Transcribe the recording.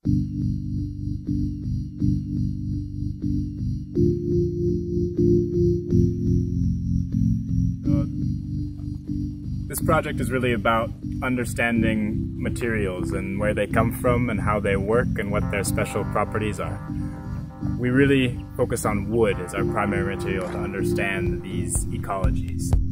This project is really about understanding materials and where they come from and how they work and what their special properties are. We really focus on wood as our primary material to understand these ecologies.